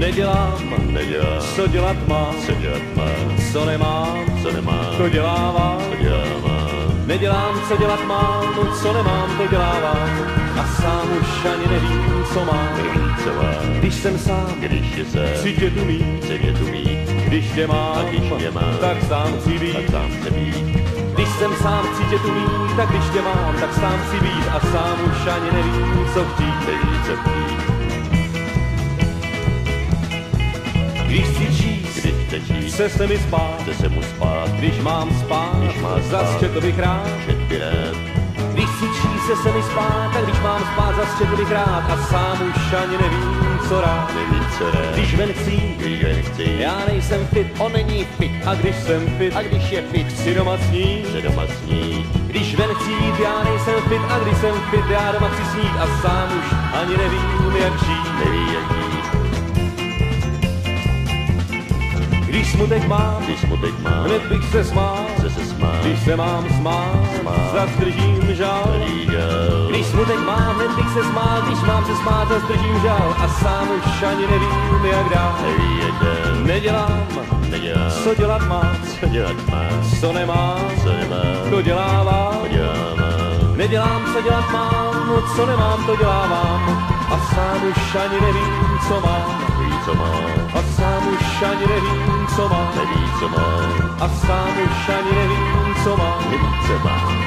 Nedělám, co dělat mám, co nemám, to dělávám. Nedělám, co dělat mám, co nemám, to dělávám. A sám už ani nevím, co mám. Když jsem sám, chci tě tu mít. Když tě mám, tak sám chci být. Když jsem sám, chci tě tu mít, tak když tě mám, tak sám chci být. A sám už ani nevím, co chtít. Když chci číst, chce se mi spát. Když mám spát, zas četl bych rád. Když chci číst, se mi spát, tak když mám spát, zas četl bych rád. A sám už ani nevím, co rád. Když ven chci, já nejsem fit, on není fit. A když jsem fit, a když je fit, chci doma snít. Když ven chci jít, já nejsem fit. A když jsem fit, já doma chci snít. A sám už ani nevím, jak žít. Když smutek mám, hned bych se smál. Když se mám smát, zas držím žal. Když smutek mám, hned bych se smál. Když mám se smát, zas držím žal. A sám už ani nevím, jak dál. Nedělám, co dělat mám, co nemám, to dělávám. Nedělám, co dělat mám, co nemám, to dělávám. A sám už ani nevím, co mám. A sám už ani nevím, co mám. A sám už ani nevím, co mám.